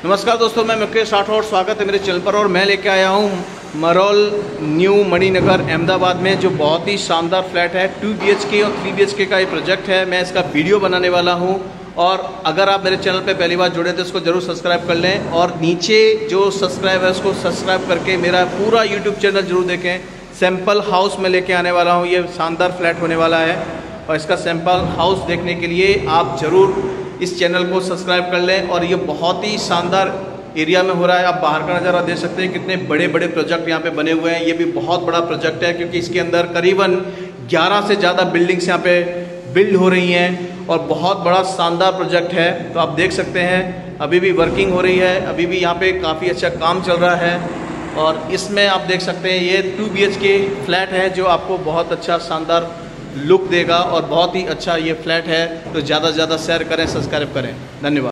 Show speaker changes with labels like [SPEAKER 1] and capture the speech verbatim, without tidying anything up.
[SPEAKER 1] नमस्कार दोस्तों, मैं मुकेश राठौर, स्वागत है मेरे चैनल पर। और मैं लेके आया हूँ मरोल न्यू मणिनगर अहमदाबाद में, जो बहुत ही शानदार फ्लैट है। टू बी एच के और थ्री बी एच के का ये प्रोजेक्ट है। मैं इसका वीडियो बनाने वाला हूँ और अगर आप मेरे चैनल पे पहली बार जुड़े तो इसको जरूर सब्सक्राइब कर लें और नीचे जो सब्सक्राइब है उसको सब्सक्राइब करके मेरा पूरा यूट्यूब चैनल जरूर देखें। सैम्पल हाउस में लेके आने वाला हूँ, ये शानदार फ्लैट होने वाला है और इसका सैम्पल हाउस देखने के लिए आप ज़रूर इस चैनल को सब्सक्राइब कर लें। और ये बहुत ही शानदार एरिया में हो रहा है। आप बाहर का नज़ारा देख सकते हैं, कितने बड़े बड़े प्रोजेक्ट यहाँ पे बने हुए हैं। ये भी बहुत बड़ा प्रोजेक्ट है क्योंकि इसके अंदर करीबन ग्यारह से ज़्यादा बिल्डिंग्स यहाँ पे बिल्ड हो रही हैं और बहुत बड़ा शानदार प्रोजेक्ट है। तो आप देख सकते हैं अभी भी वर्किंग हो रही है, अभी भी यहाँ पे काफ़ी अच्छा काम चल रहा है। और इसमें आप देख सकते हैं ये two B H K flat है जो आपको बहुत अच्छा शानदार लुक देगा और बहुत ही अच्छा ये फ्लैट है। तो ज़्यादा से ज़्यादा शेयर करें, सब्सक्राइब करें। धन्यवाद।